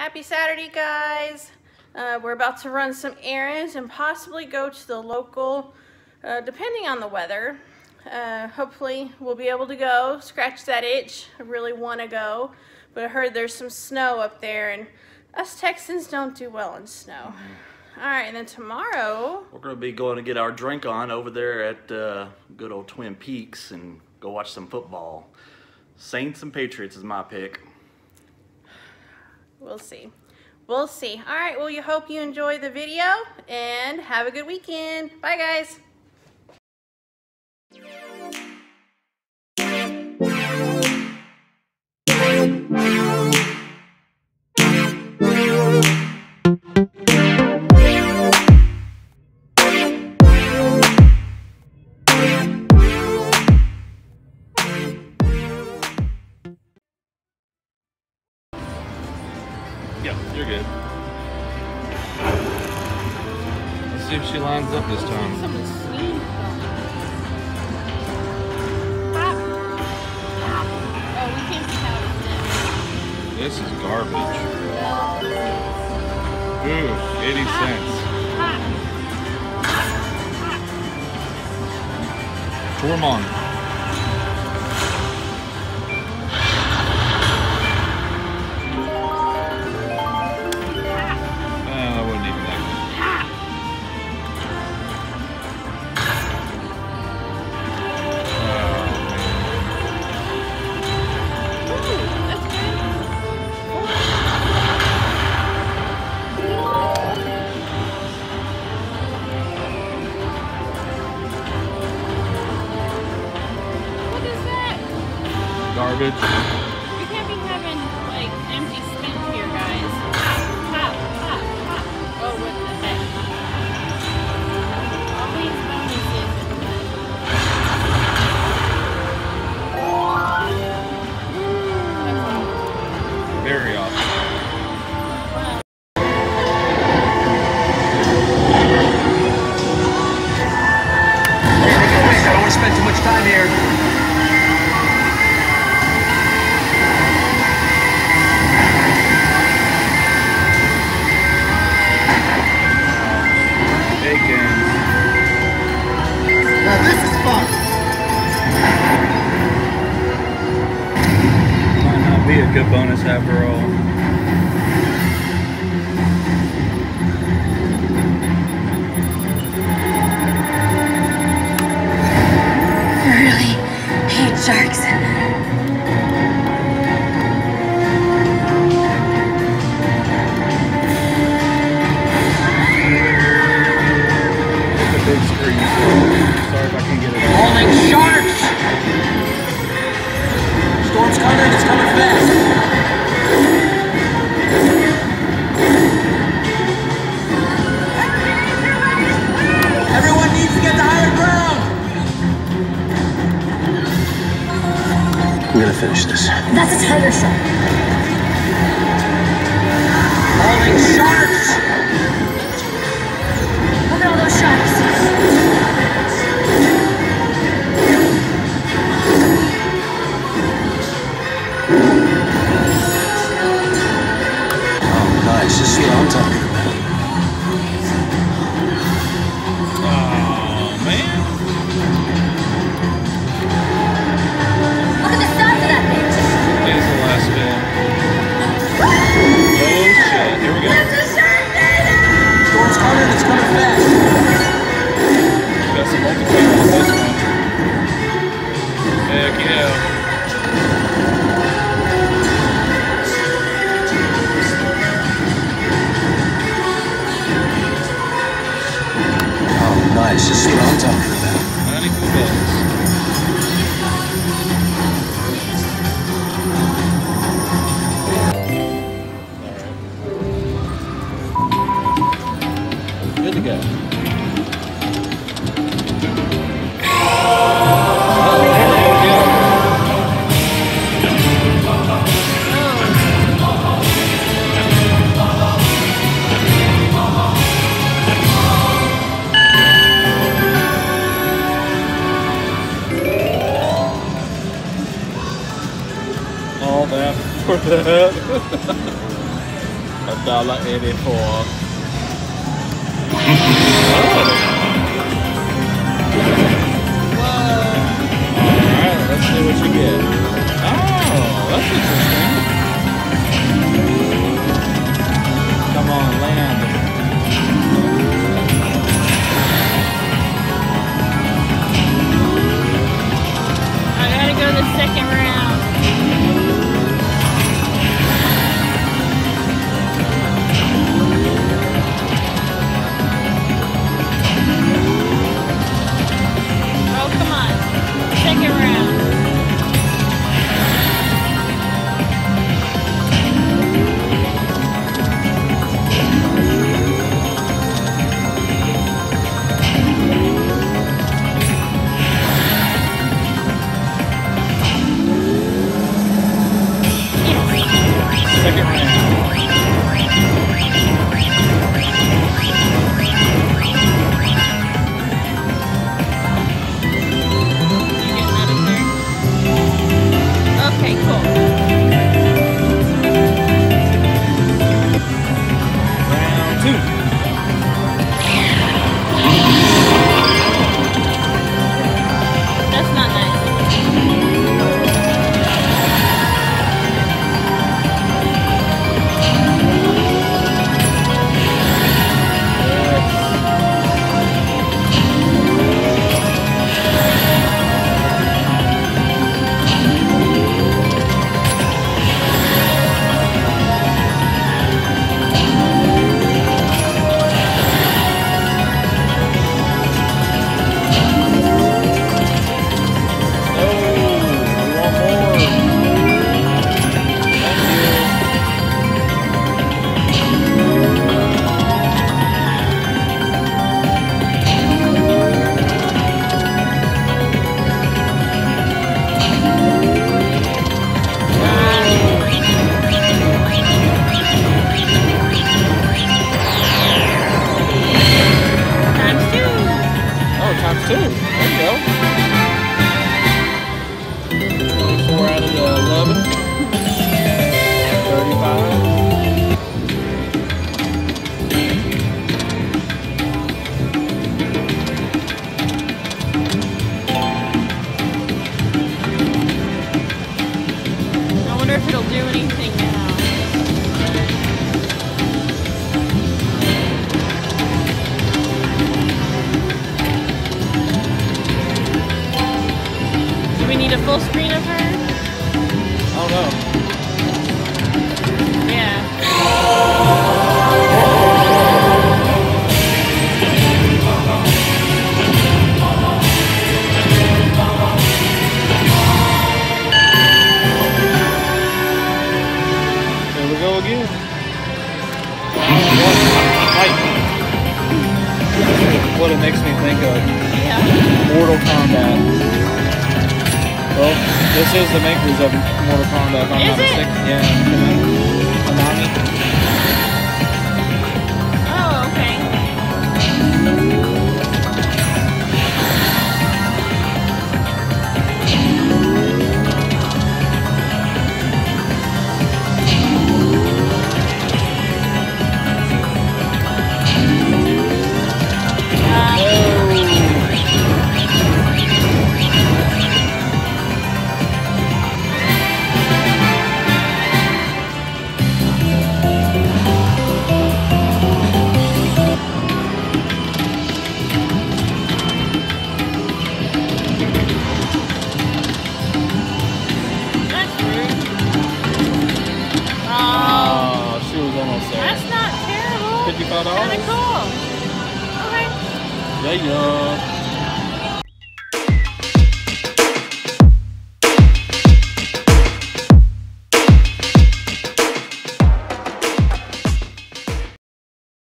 Happy Saturday, guys. We're about to run some errands and possibly go to the local, depending on the weather. Hopefully we'll be able to go, scratch that itch. I really want to go, but I heard there's some snow up there, and us Texans don't do well in snow. All right, and then tomorrow we're going to be going to get our drink on over there at good old Twin Peaks and go watch some football. Saints and Patriots is my pick. We'll see. We'll see. All right, well, you hope you enjoy the video and have a good weekend. Bye, guys. Yep, you're good. Let's see if she lines up this time. Something sweet. Pop. Pop. Oh, we can't see how it's This is garbage. Ooh, 80 cents. Tormon. Garbage. We can't be having, like, empty spit here, guys. Pop, pop, pop. Oh, what the heck? All these bonuses. Very awesome. I don't want to spend too much time here. Now this is fun. Might not be a good bonus after all. I really hate sharks. Big screen. Sorry if I can't get it. Falling sharks! Storm's coming, it's coming fast. Everyone needs to get to higher ground! I'm gonna finish this. That's a tiger shark. Falling sharks! Look at all those sharks. Oh, nice. This is what I'm talking about. Oh, man. Look at the size of that bitch. It's the last spin. Oh, shit. Here we go. That's a Sharknado! Storm's coming, it's coming fast. Got some multiplayer on this one. Heck yeah. Oh, nice. This is what I'm talking about. 94 bucks. Good to go. All that for that. $1.84. Alright, let's see what you get. Oh, that's interesting. Come on, land. I gotta go to the second round. Oh, come on. Second round. Second round. You getting that in there? Okay, cool. Round 2. That's not nice. Times 2. There you go. 24 out of the 11. I wonder if it'll do anything now. Do we need a full screen of her? Oh no. Yeah. Here we go again. What it makes me think of. Yeah. Mortal Kombat. Well, this is the makers of Mortal Kombat, if I'm Is not it? mistaken. Yeah, Konami. Oh, okay. That's rude. Oh, She was almost there. that's not terrible. $55. Kinda cool. Okay. Yeah, yeah.